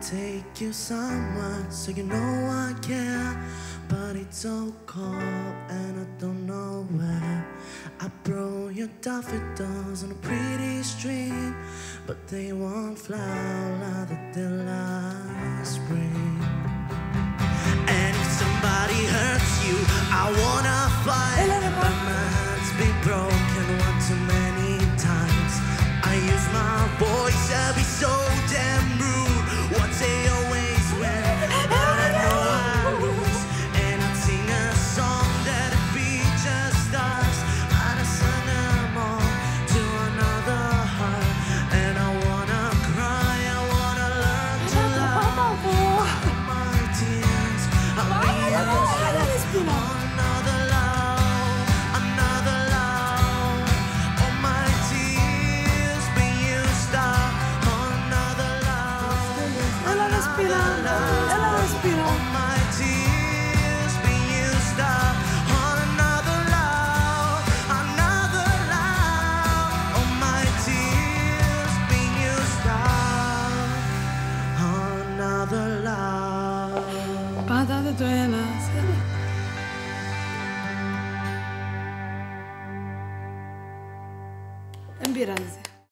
take you somewhere so you know I care. But it's so cold and I don't know where. I brought your daffodils on a pretty string, but they won't flower like they did last spring. And if somebody hurts you, I wanna fight, but my heart's been broken one too many times. I use my voice to be so damn rude. What they always wear, but I know I lose. And I'd sing a song that'd be just us, but I send them all to another heart. And I wanna cry, I wanna learn to love. All my tears are being another love, another love. All my tears being used up, another love, another love. All my tears being used up, another love, another love. All my tears being used up, another love. Πάτα το ένα. Δεν πειράζει.